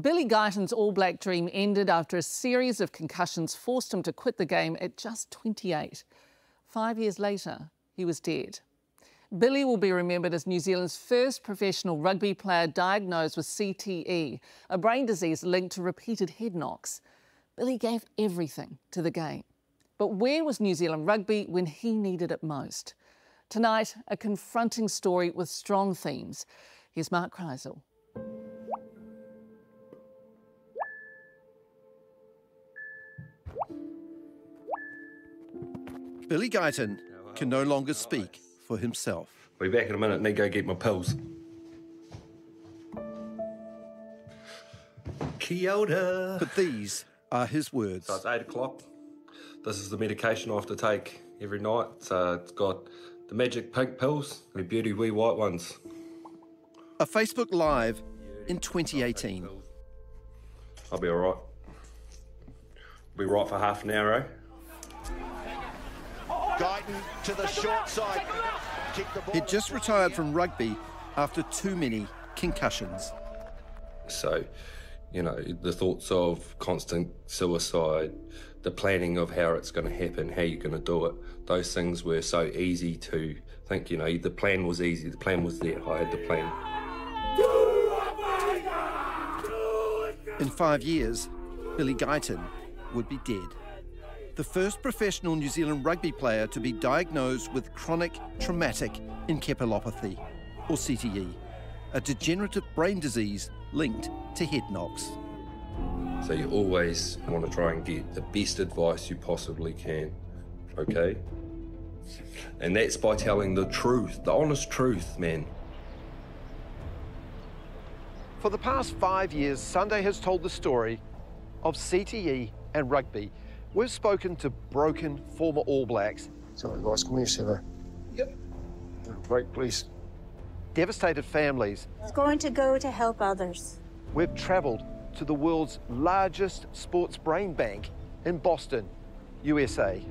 Billy Guyton's All Black dream ended after a series of concussions forced him to quit the game at just 28. 5 years later, he was dead. Billy will be remembered as New Zealand's first professional rugby player diagnosed with CTE, a brain disease linked to repeated head knocks. Billy gave everything to the game. But where was New Zealand rugby when he needed it most? Tonight, a confronting story with strong themes. Here's Mark Crysell. Billy Guyton can no longer speak for himself. I'll be back in a minute and then go get my pills. Kia ora. But these are his words. So it's 8 o'clock. This is the medication I have to take every night. So it's got the magic pink pills and the beauty wee white ones. A Facebook Live in 2018. I'll be all right. Be right for half an hour, eh? Guyton to the short side. He'd just retired from rugby after too many concussions. So, you know, the thoughts of constant suicide, the planning of how it's going to happen, how you're going to do it, those things were so easy to think, you know, the plan was easy, the plan was there, I had the plan. In 5 years, Billy Guyton would be dead. The first professional New Zealand rugby player to be diagnosed with chronic traumatic encephalopathy, or CTE, a degenerative brain disease linked to head knocks. So you always want to try and get the best advice you possibly can, okay? And that's by telling the truth, the honest truth, man. For the past 5 years, Sunday has told the story of CTE and rugby. We've spoken to broken former All Blacks. Sorry, guys, come here, Sarah. Yep. Break, please. Devastated families. It's going to go to help others. We've travelled to the world's largest sports brain bank in Boston, USA.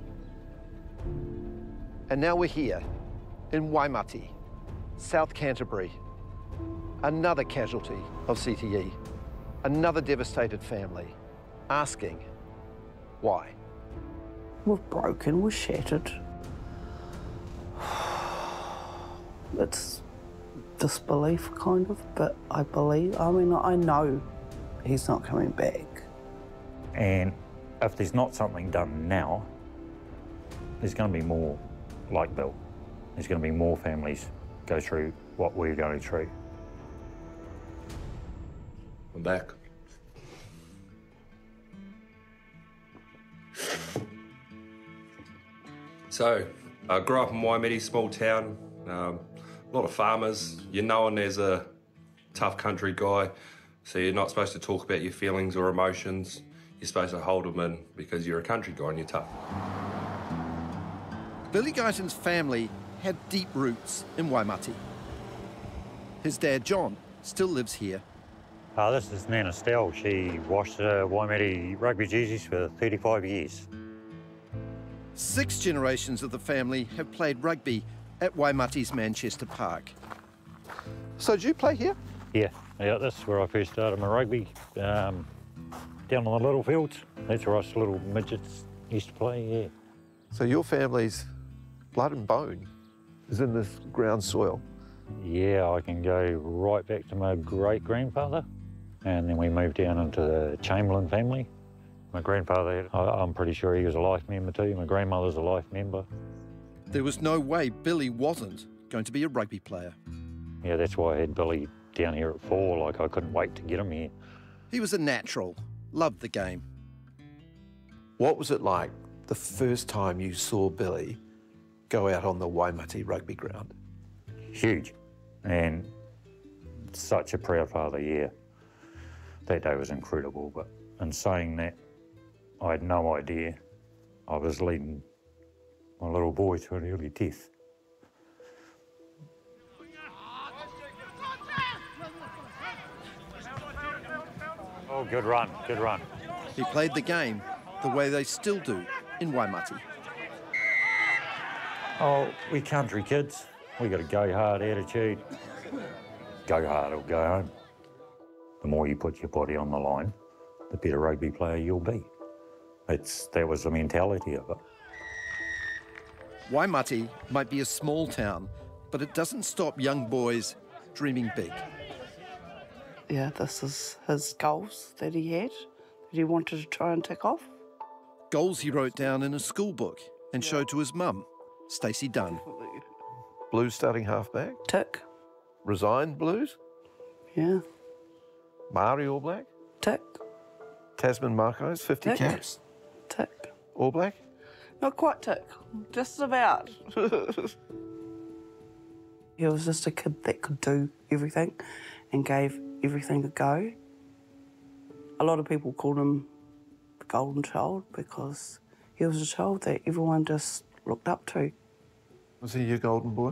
And now we're here in Waimati, South Canterbury. Another casualty of CTE, another devastated family, asking why. We're broken, we're shattered. It's disbelief, kind of, but I believe, I mean, I know he's not coming back. And if there's not something done now, there's going to be more like Bill. There's going to be more families go through what we're going through. I'm back. So, I grew up in Waimati, small town, a lot of farmers. You're known as a tough country guy, so you're not supposed to talk about your feelings or emotions. You're supposed to hold them in because you're a country guy and you're tough. Billy Guyton's family had deep roots in Waimati. His dad, John, still lives here. This is Nana Stell. She washed Waimati rugby jerseys for 35 years. 6 generations of the family have played rugby at Waimati's Manchester Park. So did you play here? Yeah, that's where I first started my rugby, down on the little fields. That's where us little midgets used to play, yeah. So your family's blood and bone is in this ground soil? Yeah, I can go right back to my great-grandfather, and then we moved down into the Chamberlain family. My grandfather, I'm pretty sure he was a life member too. My grandmother's a life member. There was no way Billy wasn't going to be a rugby player. Yeah, that's why I had Billy down here at 4. Like, I couldn't wait to get him here. He was a natural, loved the game. What was it like the first time you saw Billy go out on the Waimati rugby ground? Huge, and such a proud father, yeah. That day was incredible, but in saying that, I had no idea I was leading my little boy to an early death. Oh, good run, good run. He played the game the way they still do in Waimati. Oh, we country kids. We got a go hard attitude. Go hard or go home. The more you put your body on the line, the better rugby player you'll be. That was the mentality of it. Waimate might be a small town, but it doesn't stop young boys dreaming big. Yeah, this is his goals that he had, that he wanted to try and tick off. Goals he wrote down in a school book and showed to his mum, Stacey Dunn. Blues starting halfback? Tick. Resigned Blues? Yeah. Māori All Black? Tick. Tasman Marcos, 50 Tick. caps? Tick. All Black? Not quite tick, just about. He was just a kid that could do everything and gave everything a go. A lot of people called him the golden child because he was a child that everyone just looked up to. Was he your golden boy?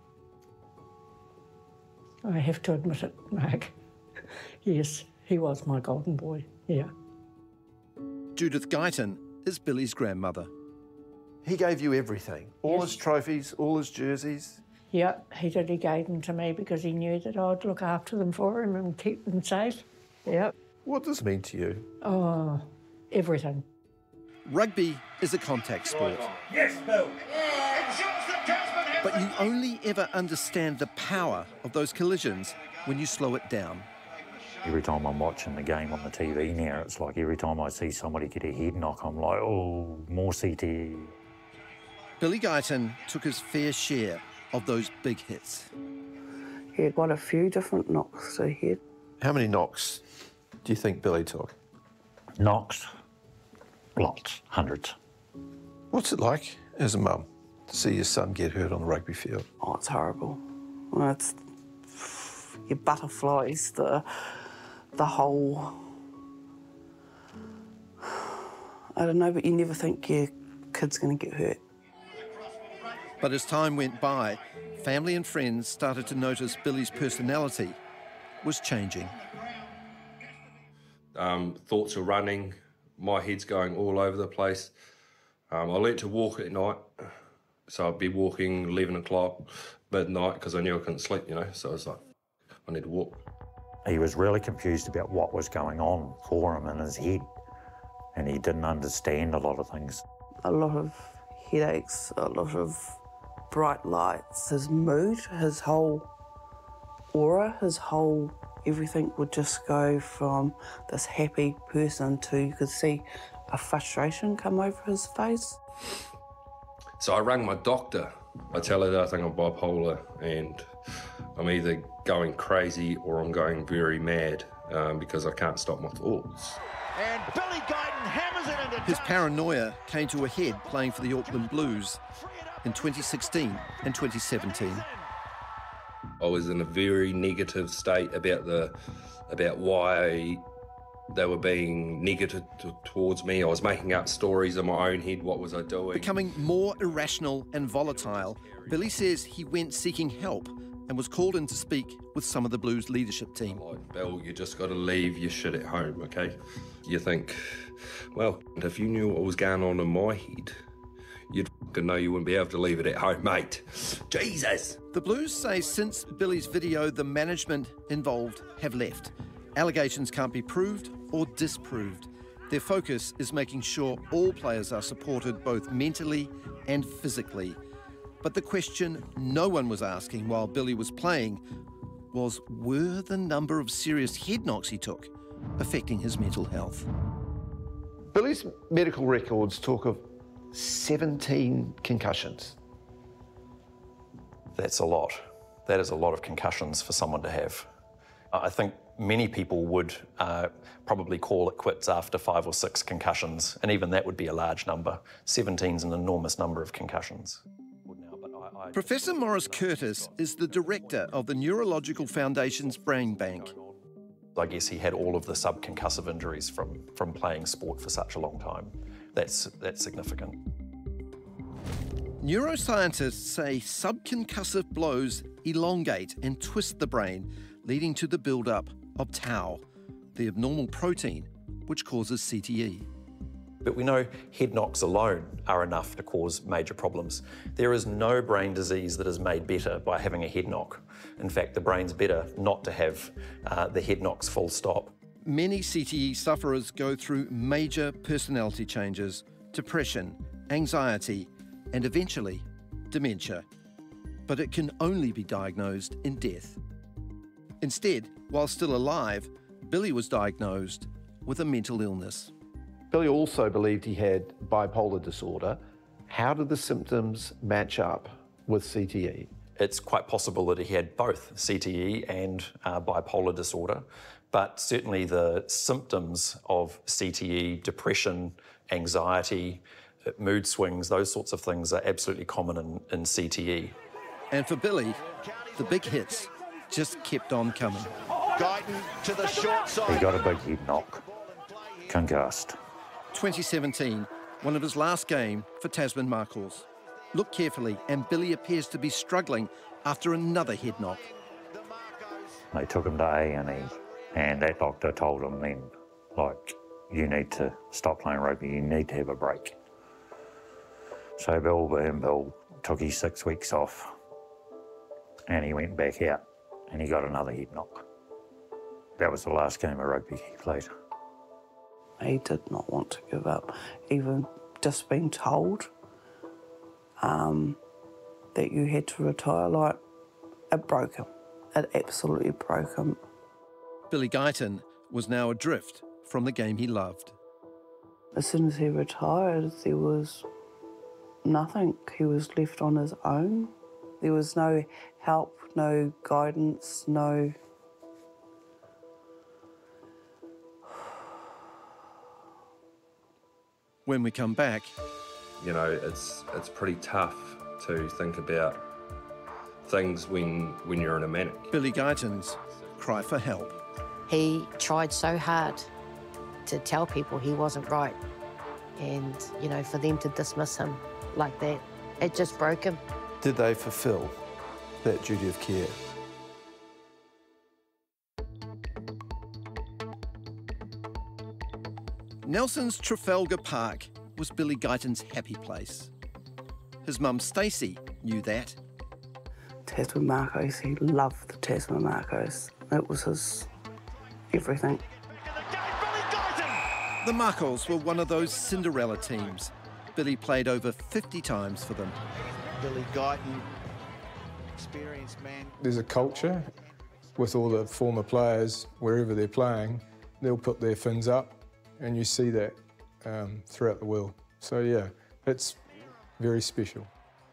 I have to admit it, Mark. Yes, he was my golden boy, yeah. Judith Guyton is Billy's grandmother. He gave you everything, all Yes. his trophies, all his jerseys. Yeah, he did. He gave them to me because he knew that I'd look after them for him and keep them safe. Yeah. What does it mean to you? Oh, everything. Rugby is a contact sport. Yes, Bill. But you only ever understand the power of those collisions when you slow it down. Every time I'm watching the game on the TV now, it's like every time I see somebody get a head knock, I'm like, oh, more CT. Billy Guyton took his fair share of those big hits. He had quite a few different knocks to head. How many knocks do you think Billy took? Knocks? Lots, hundreds. What's it like as a mum to see your son get hurt on the rugby field? Oh, it's horrible. Well, it's your butterflies, the whole... I don't know, but you never think your kid's going to get hurt. But as time went by, family and friends started to notice Billy's personality was changing. Thoughts are running, my head's going all over the place. I learnt to walk at night, so I'd be walking 11 o'clock, midnight, because I knew I couldn't sleep, you know, so I was like, I need to walk. He was really confused about what was going on for him in his head, and he didn't understand a lot of things. A lot of headaches, a lot of bright lights. His mood, his whole aura, his whole everything would just go from this happy person to, you could see a frustration come over his face. So I rang my doctor. I tell her that I think I'm bipolar and I'm either going crazy or I'm going very mad because I can't stop my thoughts. And Billy Guyton hammers it into His paranoia came to a head playing for the Auckland Blues in 2016 and 2017. I was in a very negative state about why they were being negative towards me. I was making up stories in my own head. What was I doing? Becoming more irrational and volatile, Billy says he went seeking help and was called in to speak with some of the Blues leadership team. Like, Bill, you just got to leave your shit at home, okay? You think, well, if you knew what was going on in my head, you'd know you wouldn't be able to leave it at home, mate. Jesus! The Blues say since Billy's video, the management involved have left. Allegations can't be proved or disproved. Their focus is making sure all players are supported both mentally and physically. But the question no one was asking while Billy was playing was, were the number of serious head knocks he took affecting his mental health? Billy's medical records talk of 17 concussions. That's a lot. That is a lot of concussions for someone to have. I think many people would probably call it quits after 5 or 6 concussions, and even that would be a large number. 17's an enormous number of concussions. Professor Maurice Curtis is the director of the Neurological Foundation's Brain Bank. I guess he had all of the subconcussive injuries from playing sport for such a long time. That's significant. Neuroscientists say subconcussive blows elongate and twist the brain, leading to the build-up of tau, the abnormal protein which causes CTE. But we know head knocks alone are enough to cause major problems. There is no brain disease that is made better by having a head knock. In fact, the brain's better not to have the head knocks full stop. Many CTE sufferers go through major personality changes, depression, anxiety, and eventually dementia. But it can only be diagnosed in death. Instead, while still alive, Billy was diagnosed with a mental illness. Billy also believed he had bipolar disorder. How did the symptoms match up with CTE? It's quite possible that he had both CTE and bipolar disorder, but certainly the symptoms of CTE, depression, anxiety, mood swings, those sorts of things are absolutely common in CTE. And for Billy, the big hits just kept on coming. Guyton to the short side. He got a big head knock, concussed. 2017, one of his last game for Tasman Markles. Look carefully, and Billy appears to be struggling after another head knock. They took him to A&E, and that doctor told him then, like, you need to stop playing rugby, you need to have a break. So Bill took his 6 weeks off, and he went back out, and he got another head knock. That was the last game of rugby he played. He did not want to give up. Even just being told that you had to retire, like, it broke him. It absolutely broke him. Billy Guyton was now adrift from the game he loved. As soon as he retired, there was nothing. He was left on his own. There was no help, no guidance, no... When we come back... You know, it's pretty tough to think about things when you're in a manic. Billy Guyton's cry for help. He tried so hard to tell people he wasn't right. And, you know, for them to dismiss him like that, it just broke him. Did they fulfil that duty of care? Nelson's Trafalgar Park was Billy Guyton's happy place. His mum Stacey knew that. Tasman Markos, he loved the Tasman Markos. It was his everything. The Markles were one of those Cinderella teams. Billy played over 50 times for them. Billy Guyton, experienced man. There's a culture with all the former players, wherever they're playing, they'll put their fins up, and you see that throughout the world. So yeah, it's very special.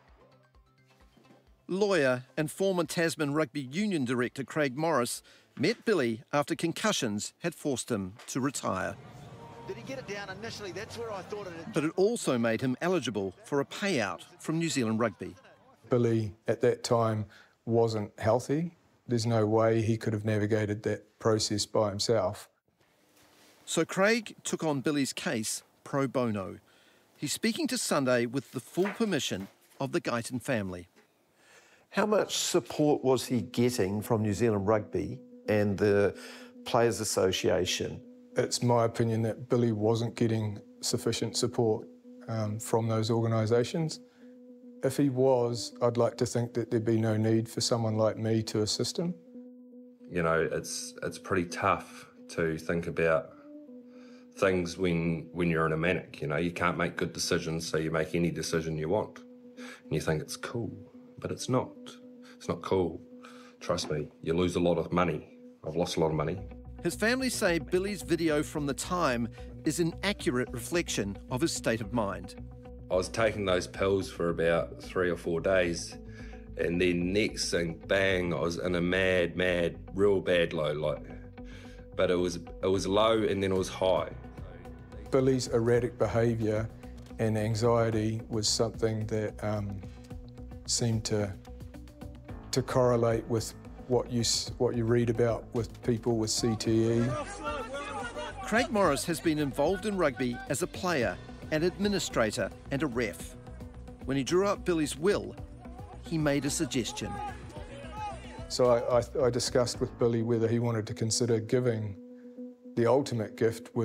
Lawyer and former Tasman Rugby Union director Craig Morris met Billy after concussions had forced him to retire. Did he get it down initially? That's where I thought it had... But it also made him eligible for a payout from New Zealand Rugby. Billy, at that time, wasn't healthy. There's no way he could have navigated that process by himself. So Craig took on Billy's case pro bono. He's speaking to Sunday with the full permission of the Guyton family. How much support was he getting from New Zealand Rugby and the Players Association? It's my opinion that Billy wasn't getting sufficient support from those organisations. If he was, I'd like to think that there'd be no need for someone like me to assist him. You know, it's pretty tough to think about things when you're in a manic. You know, you can't make good decisions, so you make any decision you want. And you think it's cool, but it's not. It's not cool. Trust me, you lose a lot of money. I've lost a lot of money. His family say Billy's video from the time is an accurate reflection of his state of mind. I was taking those pills for about 3 or 4 days, and then next thing, bang, I was in a mad, real bad low, like. But it was low and then it was high. Billy's erratic behaviour and anxiety was something that seemed to correlate with what you read about with people with CTE. Craig Morris has been involved in rugby as a player, an administrator and a ref. When he drew up Billy's will, he made a suggestion. So I discussed with Billy whether he wanted to consider giving. The ultimate gift was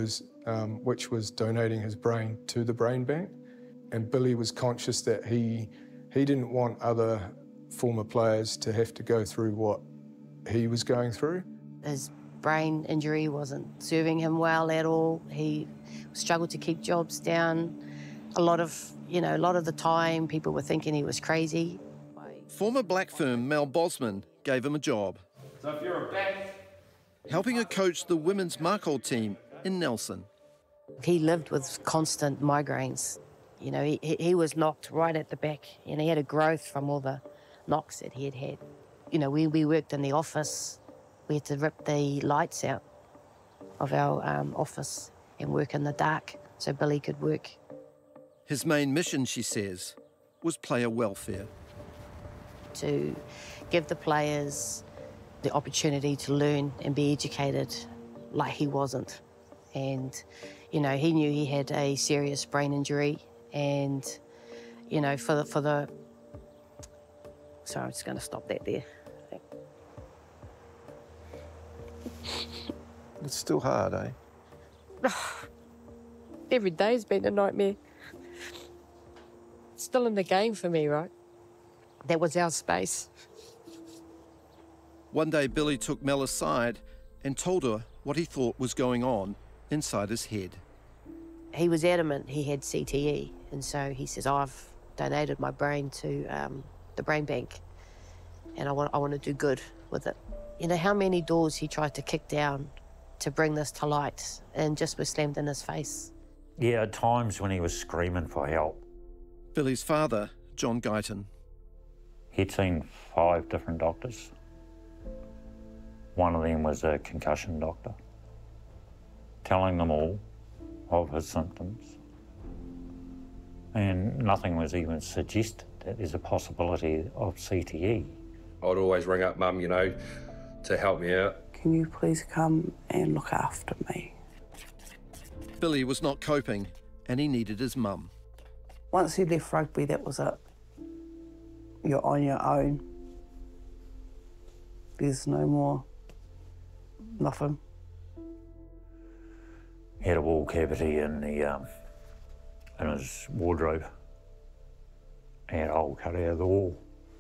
which was donating his brain to the brain bank. And Billy was conscious that he didn't want other former players to have to go through what he was going through. His brain injury wasn't serving him well at all. He struggled to keep jobs down. A lot of the time, people were thinking he was crazy. Former Black firm Mel Bosman gave him a job. So if you're a back, helping her coach the women's Māori team in Nelson. He lived with constant migraines. You know, he was knocked right at the back, and he had a growth from all the knocks that he had had. You know, we worked in the office. We had to rip the lights out of our office and work in the dark so Billy could work. His main mission, she says, was player welfare. To give the players the opportunity to learn and be educated like he wasn't. And, you know, he knew he had a serious brain injury and, you know, for the... Sorry, I'm just going to stop that there. It's still hard, eh? Every day's been a nightmare. It's still in the game for me, right? That was our space. One day, Billy took Mel aside and told her what he thought was going on inside his head. He was adamant he had CTE, and so he says, I've donated my brain to the brain bank, and I want to do good with it. You know how many doors he tried to kick down to bring this to light and just was slammed in his face. Yeah, at times when he was screaming for help. Billy's father, John Guyton. He'd seen 5 different doctors. One of them was a concussion doctor, telling them all of his symptoms. And nothing was even suggested that there's a possibility of CTE. I'd always ring up Mum, you know, to help me out. Can you please come and look after me? Billy was not coping and he needed his mum. Once he left rugby, that was it. You're on your own. There's no more, nothing. He had a wall cavity in his wardrobe. He had a hole cut out of the wall.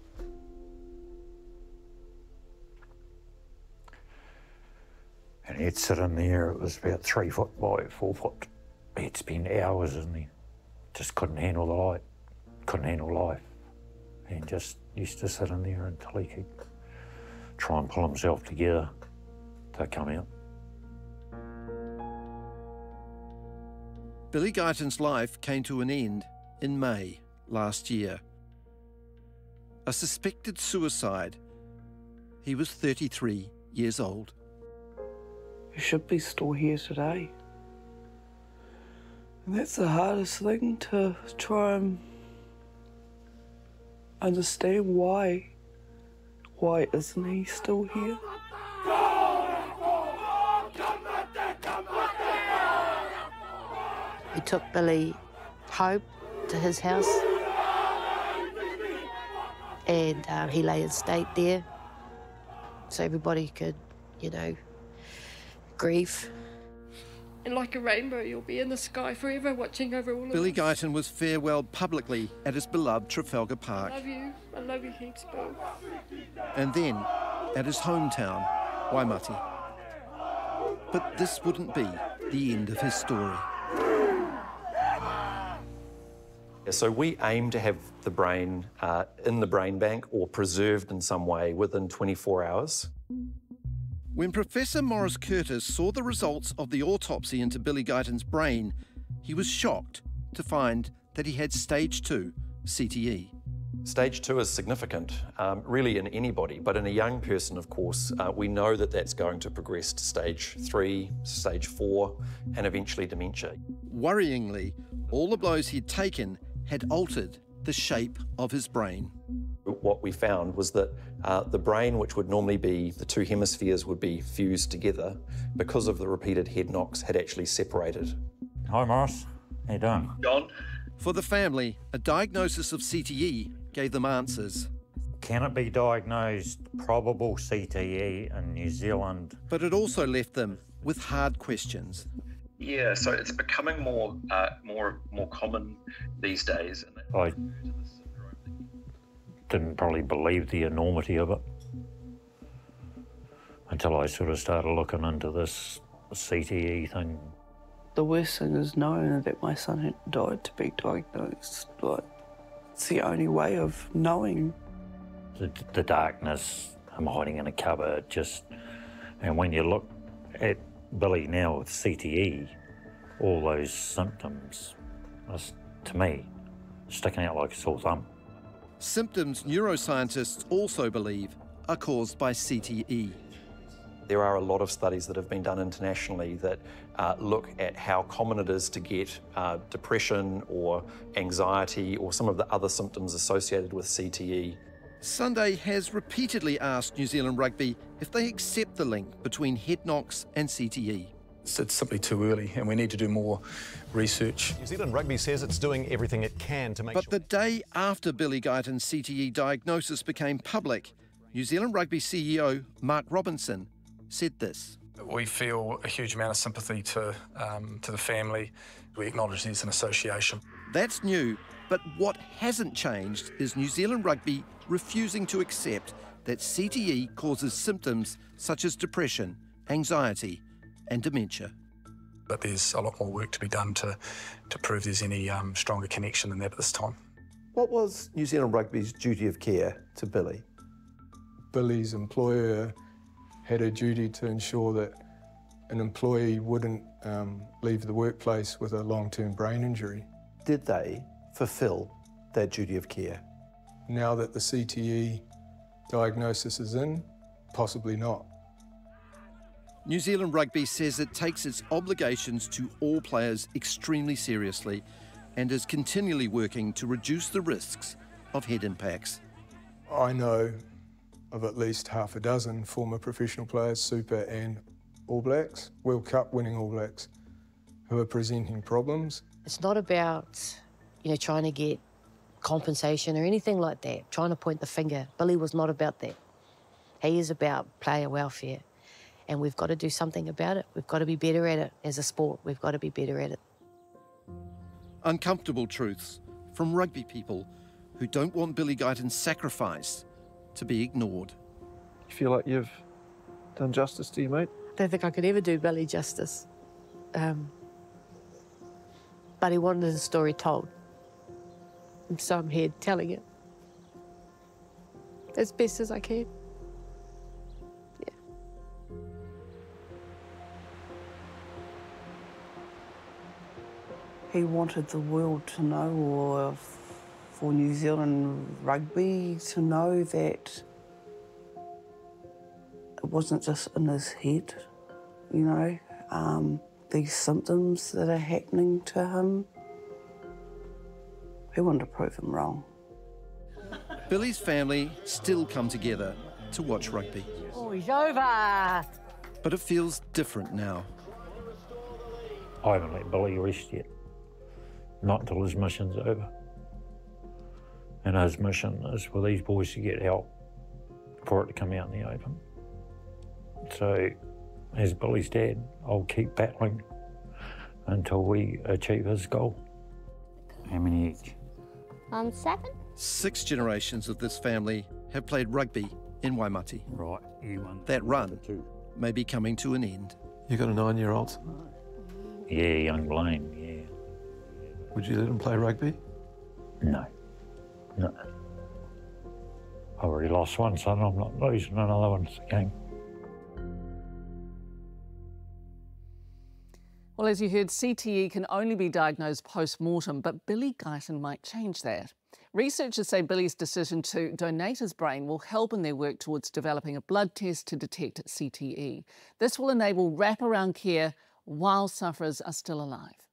And he'd sit in there, it was about 3 foot by 4 foot. He'd spend hours in there. Just couldn't handle the light, couldn't handle life. And just used to sit in there until he could try and pull himself together to come out. Billy Guyton's life came to an end in May last year. A suspected suicide. He was 33 years old. You should be still here today. And that's the hardest thing, to try and understand why. Why isn't he still here? He took Billy home to his house and he lay in state there so everybody could, you know, grieve. And like a rainbow, you'll be in the sky forever watching over all of Billy us. Guyton was farewelled publicly at his beloved Trafalgar Park. I love you heaps, Bill. And then at his hometown, Waimati. But this wouldn't be the end of his story. So we aim to have the brain in the brain bank or preserved in some way within 24 hours. When Professor Maurice Curtis saw the results of the autopsy into Billy Guyton's brain, he was shocked to find that he had stage 2 CTE. Stage 2 is significant, really in anybody, but in a young person, of course, we know that that's going to progress to stage 3, stage 4, and eventually dementia. Worryingly, all the blows he'd taken had altered the shape of his brain. What we found was that the brain, which would normally be, the 2 hemispheres would be fused together, because of the repeated head knocks, had actually separated. Hi, Morris. How you doing? John. For the family, a diagnosis of CTE gave them answers. Can it be diagnosed probable CTE in New Zealand? But it also left them with hard questions. Yeah, so it's becoming more common these days. I didn't probably believe the enormity of it until I sort of started looking into this CTE thing. The worst thing is knowing that my son had died to be diagnosed. Like, it's the only way of knowing. The darkness, I'm hiding in a cupboard, and when you look at Billy now with CTE, all those symptoms, to me, sticking out like a sore thumb. Symptoms neuroscientists also believe are caused by CTE. There are a lot of studies that have been done internationally that look at how common it is to get depression or anxiety or some of the other symptoms associated with CTE. Sunday has repeatedly asked New Zealand Rugby if they accept the link between head knocks and CTE. It's simply too early and we need to do more research. New Zealand Rugby says it's doing everything it can to make sure... But the day after Billy Guyton's CTE diagnosis became public, New Zealand Rugby CEO Mark Robinson said this. We feel a huge amount of sympathy to the family. We acknowledge there's an association. That's new, but what hasn't changed is New Zealand Rugby refusing to accept that CTE causes symptoms such as depression, anxiety and dementia. But there's a lot more work to be done to prove there's any stronger connection than that at this time. What was New Zealand Rugby's duty of care to Billy? Billy's employer had a duty to ensure that an employee wouldn't leave the workplace with a long-term brain injury. Did they fulfil that duty of care? Now that the CTE diagnosis is in, possibly not. New Zealand Rugby says it takes its obligations to all players extremely seriously and is continually working to reduce the risks of head impacts. I know of at least half a dozen former professional players, Super and All Blacks, World Cup winning All Blacks, who are presenting problems. It's not about, trying to get compensation or anything like that, trying to point the finger. Billy was not about that. He is about player welfare, and we've got to do something about it. We've got to be better at it as a sport. We've got to be better at it. Uncomfortable truths from rugby people who don't want Billy Guyton's sacrifice to be ignored. You feel like you've done justice to you, mate? I don't think I could ever do Billy justice. But he wanted his story told. And so I'm here telling it as best as I can. Yeah. He wanted the world to know, or for New Zealand Rugby to know, that it wasn't just in his head, these symptoms that are happening to him. He wanted to prove him wrong. Billy's family still come together to watch rugby. Oh, he's over. But it feels different now. I haven't let Billy rest yet. Not until his mission's over. And his mission is for these boys to get help for it to come out in the open. So, as Billy's dad, I'll keep battling until we achieve his goal. How many each? 7. 6 generations of this family have played rugby in Waimati. Right, you won. That run may be coming to an end. You got a 9-year-old? Yeah, young Blaine, yeah. Would you let him play rugby? No. No. I already lost one, son. I'm not losing another one. It's a game. Well, as you heard, CTE can only be diagnosed post-mortem, but Billy Guyton might change that. Researchers say Billy's decision to donate his brain will help in their work towards developing a blood test to detect CTE. This will enable wraparound care while sufferers are still alive.